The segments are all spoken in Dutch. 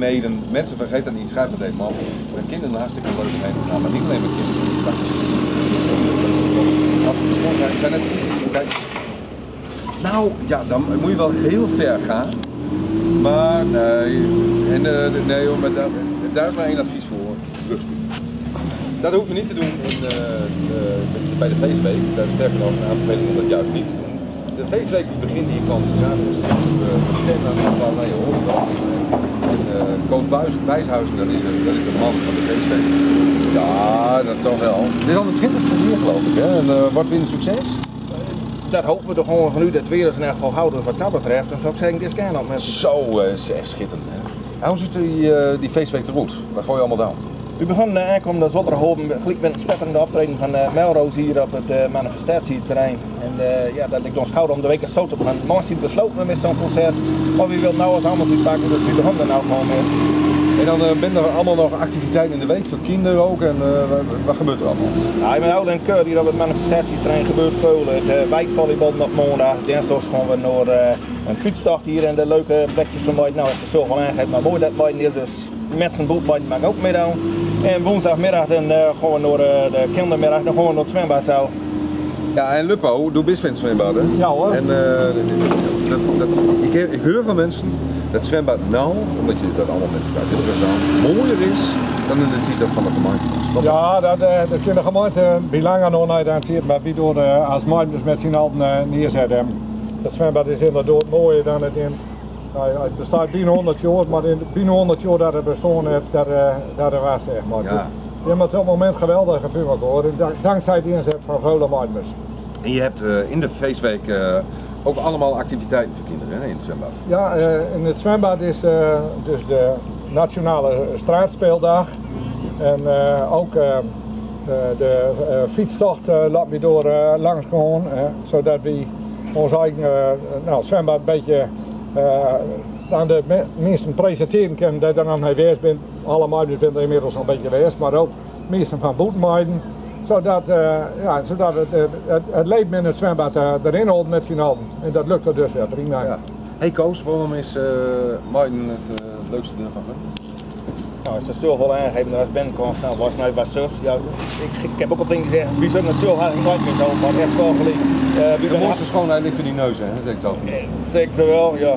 meiden. Mensen vergeten dat niet, schrijven dat man. Met kinderen hartstikke leuk omheen te gaan, maar niet alleen met kinderen. Als het schoonheid zijn het. Kijk. Nou ja, dan moet je wel heel ver gaan. Maar nee, nee hoor, maar daar is maar één advies voor, rugby. Dat hoef je niet te doen bij de feestweek. Daar is sterker nog een aanbeveling om dat juist niet te doen. De feestweek die begint hier kan zijn, dus naar je horen dan. Koos Bijshuizen, dat is de man van de feestweek. Ja, dat toch wel. Dit is al de 20e hier geloof ik, hè? En wordt weer een succes? Dat hopen we toch gewoon nu dat weer eens in elk geval houden wat dat betreft. Dan zou ik zeggen, dit is op mensen. Zo, is echt schitterend. Hè? Hoe ziet die feestweek eruit? Waar gooi je allemaal down? We begonnen eigenlijk om de Zotterhoven, gelijk met een spetterende optreden van Melrose hier op het manifestatieterrein. En ja, dat ligt ons gouden om de week zo te beginnen. Morgen besloten we met zo'n concert, maar wie wil nou als allemaal iets pakken, dus we begonnen er nou gewoon mee. En dan ben er allemaal nog activiteiten in de week voor kinderen ook en wat gebeurt er allemaal? Ja, in mijn oude en keur hier op het manifestatieterrein gebeurt veel. Het wijkvolleybal op maandag, dinsdag gaan we naar een fietstocht hier en de leuke plekjes van mij. Nou, is er zo van aangegeven, maar mooi dat mij is, dus mensen bootbijten mag ook meedoen. En woensdagmiddag dan gaan we naar de kindermiddag, dan gaan we naar het zwembad toe. Ja, en Luppo, doe best van het zwembad, hè? Ja hoor. En ik hoor van mensen dat zwembad nou, omdat je dat allemaal met vrijwilligers aan, mooier is dan in de titel van de gemeente. Ja, dat kan de gemeente bij langer nog niet aan het maar wie door als gemeente dus met z'n allen neerzetten. Dat zwembad is inderdaad mooier dan het in. Het bestaat binnen 100 jaar, maar binnen 100 jaar dat het bestaan heeft, dat was echt maar. Ja. Je hebt op het moment geweldig gevuurd hoor, dankzij de inzet van vele meisjes. En je hebt in de feestweek ook allemaal activiteiten voor kinderen, hè, in het zwembad. Ja, in het zwembad is dus de nationale straatspeeldag en ook de fietstocht laat me door langs gaan, zodat we ons eigen zwembad een beetje aan de mensen presenteren kunnen dat er dan geweest bent. Alle meiden zijn er inmiddels al een beetje geweest, maar ook meesten van boetenmeiden. Zodat, zodat het leven in het zwembad erin houdt met z'n allen. En dat lukt er dus weer prima. Ja. Hey Koos, waarom is Meiden het leukste deel van hun? Nou, als er zoveel aangegeven als Ben kwam, nou was mij wat zus. Ja, ik heb ook al tegen gezegd, wie zullen het zo hard nooit meer zo, maar echt wel gelegen. De mooiste schoonheid ligt voor die neus, hè, zeg ik altijd. Zeker zo wel, ja.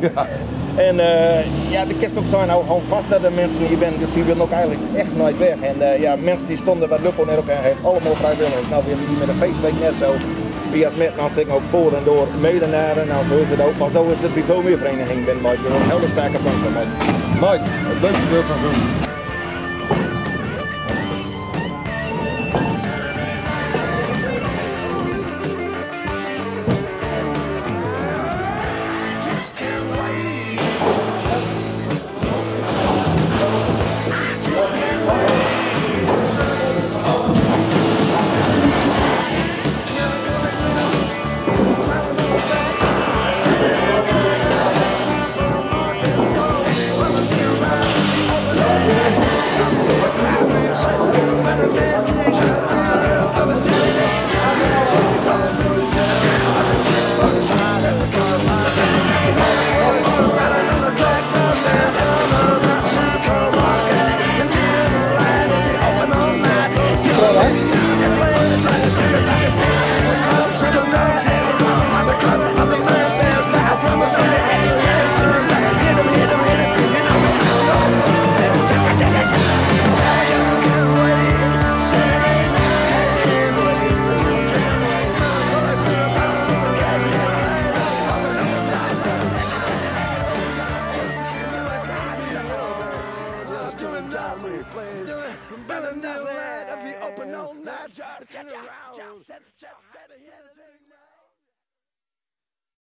En ja, de kerst ook zijn nou gewoon vast dat de mensen hier zijn, dus die willen ook eigenlijk echt nooit weg. En ja, mensen die stonden wat Luppo net ook aan heeft, allemaal vrijwilligers. Nou, weer hier met de feestweek net zo. Wie als met nou zeggen ook voor en door medenaren, nou zo is het ook. Maar zo is het bij veel meer verenigingen ben, maar je wil een hele sterke punt van mij. Mike, het leukste deel van zo'n. Better not let me open all night, just get around.